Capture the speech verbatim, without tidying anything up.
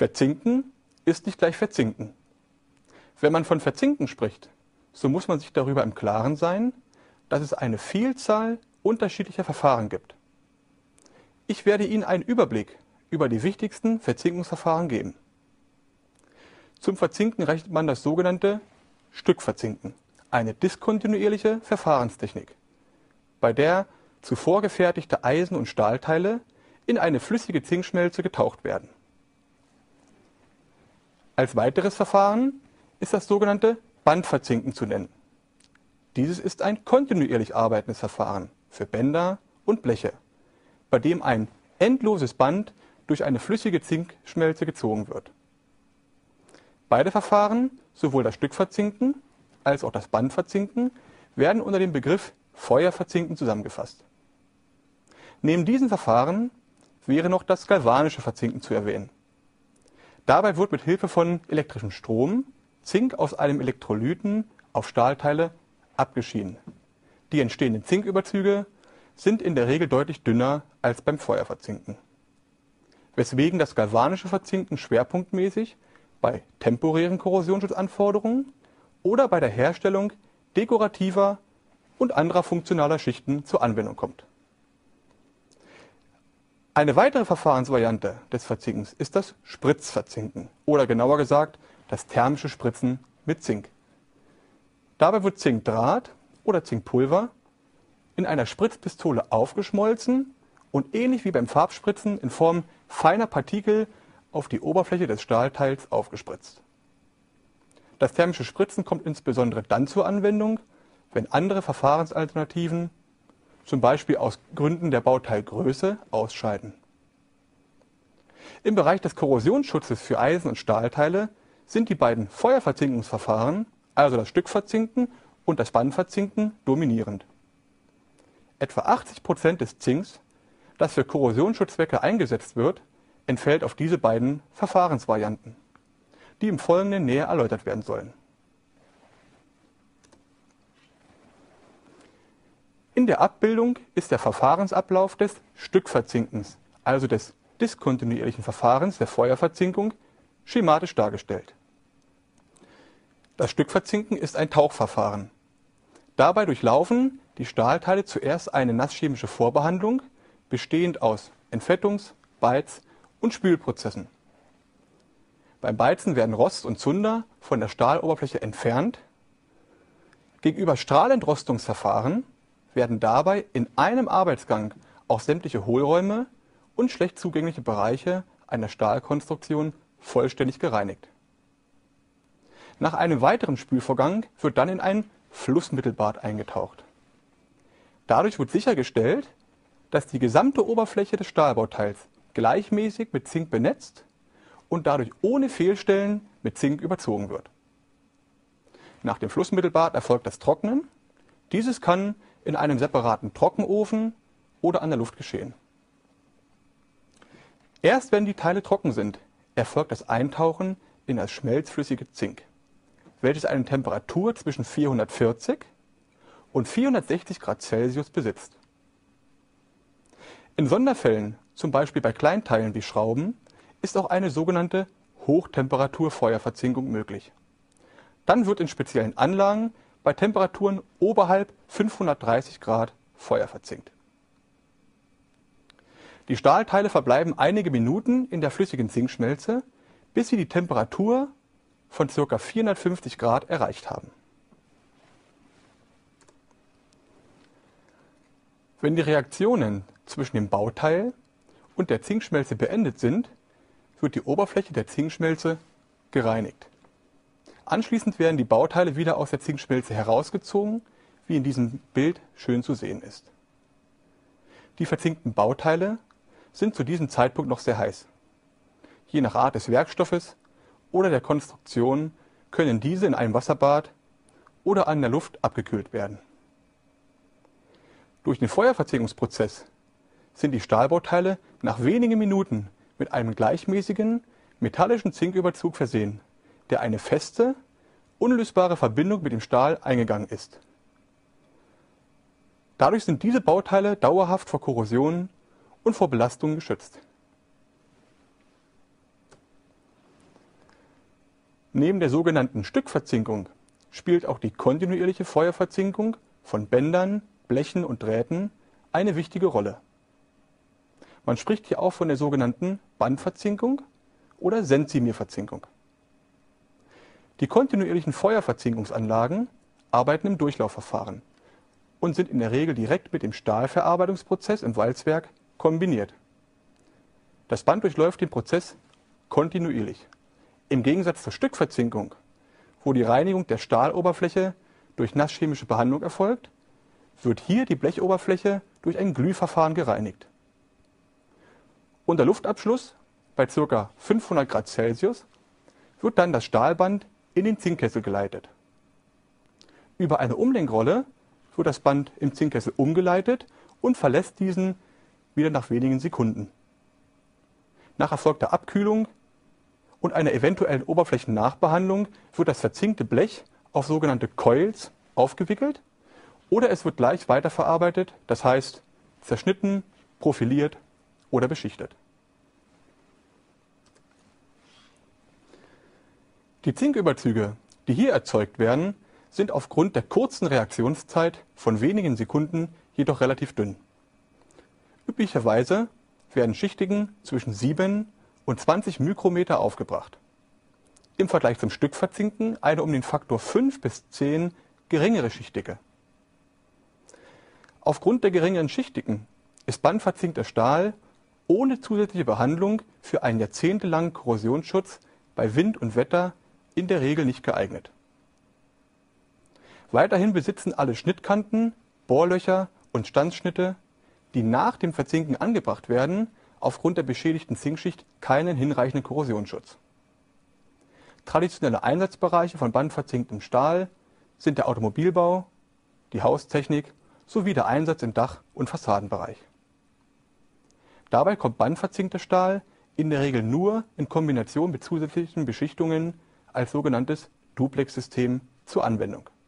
Verzinken ist nicht gleich Verzinken. Wenn man von Verzinken spricht, so muss man sich darüber im Klaren sein, dass es eine Vielzahl unterschiedlicher Verfahren gibt. Ich werde Ihnen einen Überblick über die wichtigsten Verzinkungsverfahren geben. Zum Verzinken rechnet man das sogenannte Stückverzinken, eine diskontinuierliche Verfahrenstechnik, bei der zuvor gefertigte Eisen- und Stahlteile in eine flüssige Zinkschmelze getaucht werden. Als weiteres Verfahren ist das sogenannte Bandverzinken zu nennen. Dieses ist ein kontinuierlich arbeitendes Verfahren für Bänder und Bleche, bei dem ein endloses Band durch eine flüssige Zinkschmelze gezogen wird. Beide Verfahren, sowohl das Stückverzinken als auch das Bandverzinken, werden unter dem Begriff Feuerverzinken zusammengefasst. Neben diesen Verfahren wäre noch das galvanische Verzinken zu erwähnen. Dabei wird mit Hilfe von elektrischem Strom Zink aus einem Elektrolyten auf Stahlteile abgeschieden. Die entstehenden Zinküberzüge sind in der Regel deutlich dünner als beim Feuerverzinken, weswegen das galvanische Verzinken schwerpunktmäßig bei temporären Korrosionsschutzanforderungen oder bei der Herstellung dekorativer und anderer funktionaler Schichten zur Anwendung kommt. Eine weitere Verfahrensvariante des Verzinkens ist das Spritzverzinken oder genauer gesagt das thermische Spritzen mit Zink. Dabei wird Zinkdraht oder Zinkpulver in einer Spritzpistole aufgeschmolzen und ähnlich wie beim Farbspritzen in Form feiner Partikel auf die Oberfläche des Stahlteils aufgespritzt. Das thermische Spritzen kommt insbesondere dann zur Anwendung, wenn andere Verfahrensalternativen, zum Beispiel aus Gründen der Bauteilgröße, ausscheiden. Im Bereich des Korrosionsschutzes für Eisen- und Stahlteile sind die beiden Feuerverzinkungsverfahren, also das Stückverzinken und das Bandverzinken, dominierend. Etwa achtzig Prozent des Zinks, das für Korrosionsschutzzwecke eingesetzt wird, entfällt auf diese beiden Verfahrensvarianten, die im Folgenden näher erläutert werden sollen. In der Abbildung ist der Verfahrensablauf des Stückverzinkens, also des diskontinuierlichen Verfahrens der Feuerverzinkung, schematisch dargestellt. Das Stückverzinken ist ein Tauchverfahren. Dabei durchlaufen die Stahlteile zuerst eine nasschemische Vorbehandlung, bestehend aus Entfettungs-, Beiz- und Spülprozessen. Beim Beizen werden Rost und Zunder von der Stahloberfläche entfernt. Gegenüber Strahlentrostungsverfahren werden dabei in einem Arbeitsgang auch sämtliche Hohlräume und schlecht zugängliche Bereiche einer Stahlkonstruktion vollständig gereinigt. Nach einem weiteren Spülvorgang wird dann in ein Flussmittelbad eingetaucht. Dadurch wird sichergestellt, dass die gesamte Oberfläche des Stahlbauteils gleichmäßig mit Zink benetzt und dadurch ohne Fehlstellen mit Zink überzogen wird. Nach dem Flussmittelbad erfolgt das Trocknen. Dieses kann in einem separaten Trockenofen oder an der Luft geschehen. Erst wenn die Teile trocken sind, erfolgt das Eintauchen in das schmelzflüssige Zink, welches eine Temperatur zwischen vierhundertvierzig und vierhundertsechzig Grad Celsius besitzt. In Sonderfällen, zum Beispiel bei Kleinteilen wie Schrauben, ist auch eine sogenannte Hochtemperaturfeuerverzinkung möglich. Dann wird in speziellen Anlagen bei Temperaturen oberhalb fünfhundertdreißig Grad Feuer verzinkt. Die Stahlteile verbleiben einige Minuten in der flüssigen Zinkschmelze, bis sie die Temperatur von ca. vierhundertfünfzig Grad erreicht haben. Wenn die Reaktionen zwischen dem Bauteil und der Zinkschmelze beendet sind, wird die Oberfläche der Zinkschmelze gereinigt. Anschließend werden die Bauteile wieder aus der Zinkschmelze herausgezogen, wie in diesem Bild schön zu sehen ist. Die verzinkten Bauteile sind zu diesem Zeitpunkt noch sehr heiß. Je nach Art des Werkstoffes oder der Konstruktion können diese in einem Wasserbad oder an der Luft abgekühlt werden. Durch den Feuerverzinkungsprozess sind die Stahlbauteile nach wenigen Minuten mit einem gleichmäßigen metallischen Zinküberzug versehen, der eine feste, unlösbare Verbindung mit dem Stahl eingegangen ist. Dadurch sind diese Bauteile dauerhaft vor Korrosion und vor Belastungen geschützt. Neben der sogenannten Stückverzinkung spielt auch die kontinuierliche Feuerverzinkung von Bändern, Blechen und Drähten eine wichtige Rolle. Man spricht hier auch von der sogenannten Bandverzinkung oder Sentsimir-Verzinkung. Die kontinuierlichen Feuerverzinkungsanlagen arbeiten im Durchlaufverfahren und sind in der Regel direkt mit dem Stahlverarbeitungsprozess im Walzwerk kombiniert. Das Band durchläuft den Prozess kontinuierlich. Im Gegensatz zur Stückverzinkung, wo die Reinigung der Stahloberfläche durch nasschemische Behandlung erfolgt, wird hier die Blechoberfläche durch ein Glühverfahren gereinigt. Unter Luftabschluss bei ca. fünfhundert Grad Celsius wird dann das Stahlband in den Zinkkessel geleitet. Über eine Umlenkrolle wird das Band im Zinkkessel umgeleitet und verlässt diesen wieder nach wenigen Sekunden. Nach erfolgter Abkühlung und einer eventuellen Oberflächennachbehandlung wird das verzinkte Blech auf sogenannte Coils aufgewickelt oder es wird gleich weiterverarbeitet, das heißt zerschnitten, profiliert oder beschichtet. Die Zinküberzüge, die hier erzeugt werden, sind aufgrund der kurzen Reaktionszeit von wenigen Sekunden jedoch relativ dünn. Üblicherweise werden Schichtigen zwischen sieben und zwanzig Mikrometer aufgebracht. Im Vergleich zum Stückverzinken eine um den Faktor fünf bis zehn geringere Schichtige. Aufgrund der geringeren Schichtigen ist bandverzinkter Stahl ohne zusätzliche Behandlung für einen jahrzehntelangen Korrosionsschutz bei Wind und Wetter in der Regel nicht geeignet. Weiterhin besitzen alle Schnittkanten, Bohrlöcher und Stanzschnitte, die nach dem Verzinken angebracht werden, aufgrund der beschädigten Zinkschicht keinen hinreichenden Korrosionsschutz. Traditionelle Einsatzbereiche von bandverzinktem Stahl sind der Automobilbau, die Haustechnik sowie der Einsatz im Dach- und Fassadenbereich. Dabei kommt bandverzinkter Stahl in der Regel nur in Kombination mit zusätzlichen Beschichtungen als sogenanntes Duplex-System zur Anwendung.